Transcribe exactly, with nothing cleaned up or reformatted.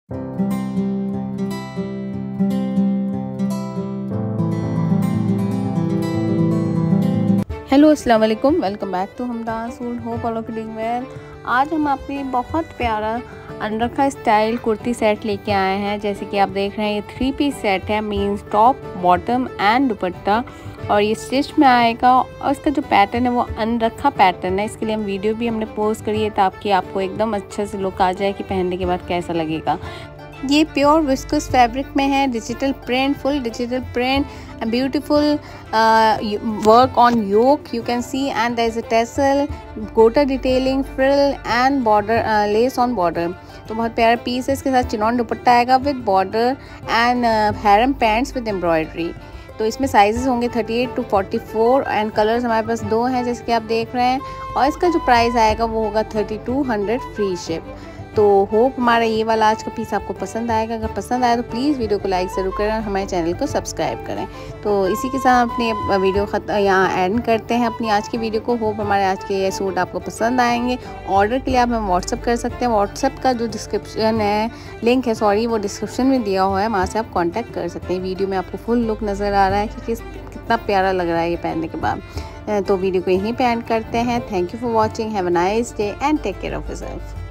Hello अस्सलाम वालेकुम, welcome back to Hamdan suit. Hope all of doing well. आज हम आपके लिए बहुत प्यारा अनरखा स्टाइल कुर्ती सेट लेके आए हैं। जैसे कि आप देख रहे हैं, ये थ्री पीस सेट है, means top, bottom and dupatta, और ये स्टिच में आएगा। और इसका जो पैटर्न है वो अनरखा पैटर्न है। इसके लिए हम वीडियो भी हमने पोस्ट करी है ताकि आपको एकदम अच्छे से लुक आ जाए कि पहनने के बाद कैसा लगेगा। ये प्योर विस्कस फैब्रिक में है, digital print, full digital print, beautiful work on yoke you can see, and there is a tassel, gota detailing, frill and border, lace on border. तो बहुत प्यारा पीस है। इसके साथ चिनॉन दुपट्टा आएगा with border and harem pants with embroidery. तो इसमें sizes होंगे thirty eight to forty four and colours हमारे पास दो हैं जैसे कि आप देख रहे हैं। और इसका जो प्राइस आएगा वो होगा thirty two hundred free ship. तो होप हमारा ये वाला आज का पीस आपको पसंद आएगा। अगर पसंद आया तो प्लीज़ वीडियो को लाइक ज़रूर करें और हमारे चैनल को सब्सक्राइब करें। तो इसी के साथ अपनी वीडियो खत यहाँ एंड करते हैं अपनी आज की वीडियो को। होप हमारे आज के ये सूट आपको पसंद आएंगे। ऑर्डर के लिए आप हमें व्हाट्सअप कर सकते हैं। व्हाट्सअप का जो डिस्क्रिप्शन है, लिंक है सॉरी, वो डिस्क्रिप्शन में दिया हुआ है, वहाँ से आप कॉन्टैक्ट कर सकते हैं। वीडियो में आपको फुल लुक नज़र आ रहा है कि किस कितना प्यारा लग रहा है ये पहनने के बाद। तो वीडियो को यहीं पे एंड करते हैं। Thank you for watching, have a nice day and take care of yourself.